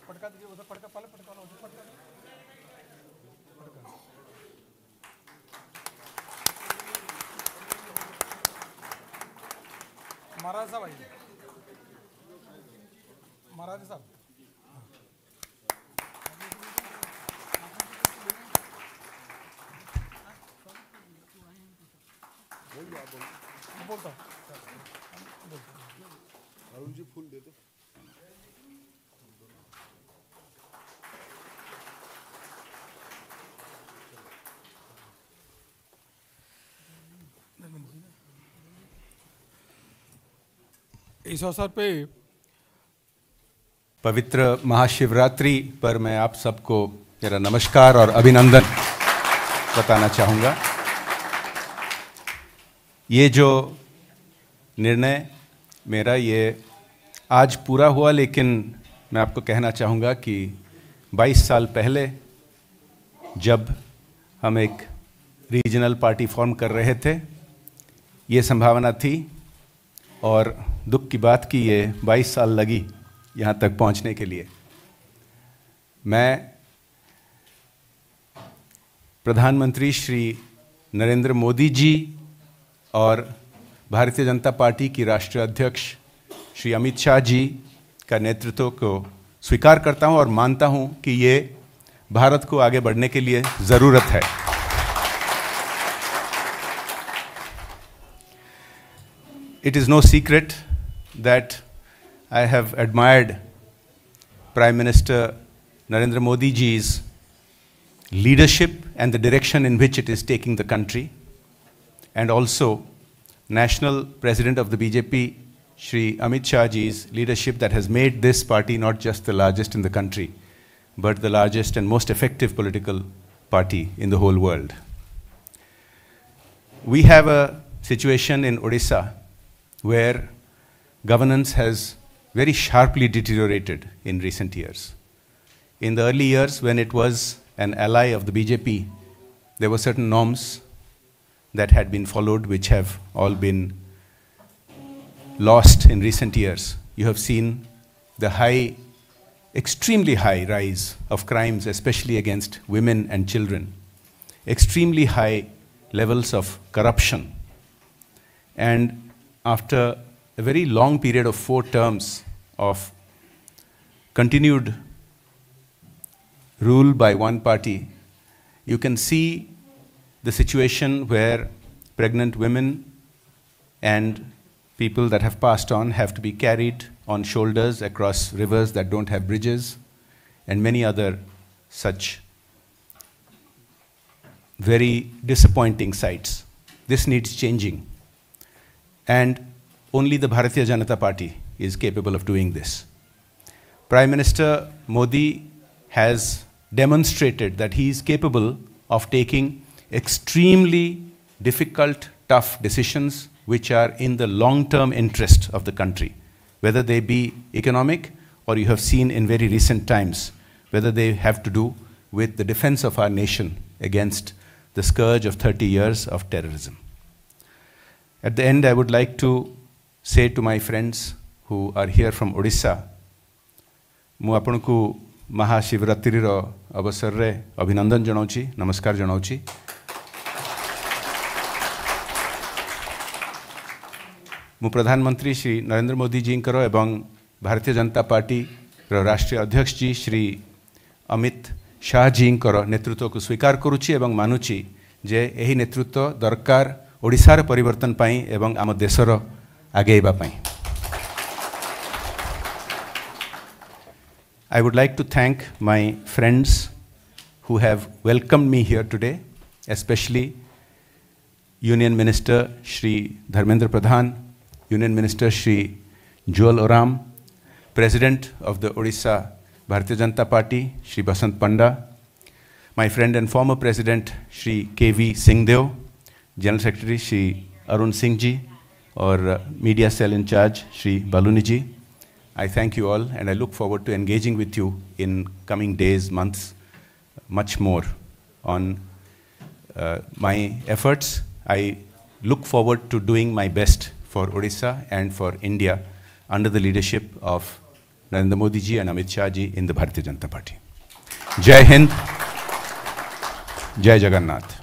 पटका दीजिए उधर, पटका पहले पटका लो, उधर पटका महाराज साहब आइए, महाराज साहब बोलता अरुण जी फूल दे दो। इस अवसर पे पवित्र महाशिवरात्रि पर मैं आप सबको मेरा नमस्कार और अभिनंदन बताना चाहूँगा। ये जो निर्णय मेरा ये आज पूरा हुआ, लेकिन मैं आपको कहना चाहूँगा कि 22 साल पहले जब हम एक रीजनल पार्टी फॉर्म कर रहे थे, ये संभावना थी और दुख की बात कि ये 22 साल लगी यहाँ तक पहुँचने के लिए। मैं प्रधानमंत्री श्री नरेंद्र मोदी जी और भारतीय जनता पार्टी की राष्ट्रीय अध्यक्ष श्री अमित शाह जी का नेतृत्व को स्वीकार करता हूँ और मानता हूँ कि ये भारत को आगे बढ़ने के लिए ज़रूरत है। It is no secret that I have admired Prime Minister Narendra Modi ji's leadership and the direction in which it is taking the country, and also National President of the BJP, Shri Amit Shah ji's leadership that has made this party not just the largest in the country, but the largest and most effective political party in the whole world. We have a situation in Odisha where governance has very sharply deteriorated in recent years. In the early years, when it was an ally of the BJP, there were certain norms that had been followed which have all been lost in recent years. You have seen the high, extremely high rise of crimes, especially against women and children, extremely high levels of corruption, and after a very long period of 4 terms of continued rule by one party, you can see the situation where pregnant women and people that have passed on have to be carried on shoulders across rivers that don't have bridges, and many other such very disappointing sights. This needs changing. And only the Bharatiya Janata Party is capable of doing this. Prime Minister Modi has demonstrated that he is capable of taking extremely difficult, tough decisions which are in the long-term interest of the country, whether they be economic or you have seen in very recent times, whether they have to do with the defense of our nation against the scourge of 30 years of terrorism. At the end, I would like to say to my friends who are here from Odisha, mu apanku Mahashivratri अवसर रे अभिनंदन जनाऊँची, नमस्कार जनाऊँची। मु प्रधानमंत्री श्री नरेंद्र मोदी जी एवं Bharatiya Janata party राष्ट्रीय अध्यक्ष जी श्री अमित शाह जी नेतृत्व को स्वीकार करुच्ची एवं मानुची जे एही नेतृत्व दरकार ओडिशार परिवर्तन पाई एवं आम देशर आगेइबा पाई। I would like to thank my friends who have welcomed me here today, especially Union Minister Shri Dharmendra Pradhan, Union Minister Shri Jewel Oram, President of the Odisha Bharatiya Janata Party Shri Basant Panda, my friend and former President Shri K.V. Singhdeo, General Secretary Shri Arun Singh ji, or Media Cell in charge Shri Baluni ji. I thank you all, and I look forward to engaging with you in coming days, months, much more on my efforts. I look forward to doing my best for Odisha and for India under the leadership of Narendra Modi ji and Amit Shah ji in the Bharatiya Janata Party. Jai Hind, Jai Jagannath.